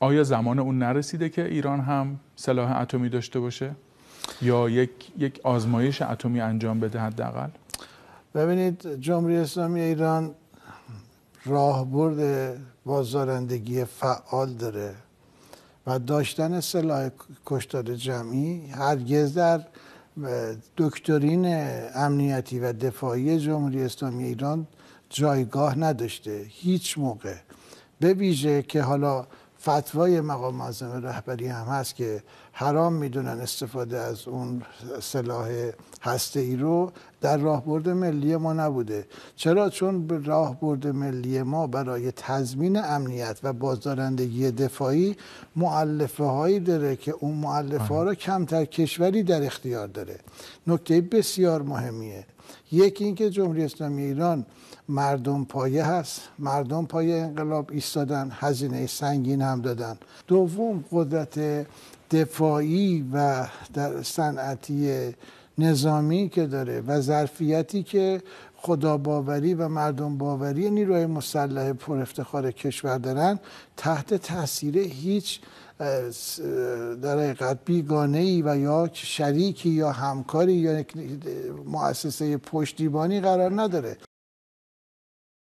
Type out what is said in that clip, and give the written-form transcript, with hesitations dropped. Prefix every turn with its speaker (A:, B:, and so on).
A: آیا زمان اون نرسیده که ایران هم سلاح اتمی داشته باشه یا یک آزمایش اتمی انجام بده حداقل؟
B: ببینید، جمهوری اسلامی ایران راهبرد بازدارندگی فعال داره و داشتن سلاح کشتار جمعی هرگز در دکترین امنیتی و دفاعی جمهوری اسلامی ایران جایگاه نداشته هیچ موقع. به ویژه که حالا فتوای مقام معظم رهبری هم هست که حرام میدونن استفاده از اون سلاح هسته‌ای رو، در راهبرد ملی ما نبوده. چرا؟ چون راهبرد ملی ما برای تضمین امنیت و بازدارندگی دفاعی مؤلفه هایی داره که اون مؤلفه ها رو کمتر کشوری در اختیار داره. نکته بسیار مهمیه. یکی اینکه جمهوری اسلامی ایران مردم پایه هست، مردم پایه انقلاب ایستادن، هزینه سنگین هم دادن. دوم، قدرت دفاعی و در صنعتی نظامی که داره و ظرفیتی که خدا باوری و مردم باوری نیروهای مسلح پر افتخار کشور دارن، تحت تاثیر هیچ در حقیقت بیگانه‌ای و یا شریکی یا همکاری یا مؤسسه پشتیبانی قرار نداره.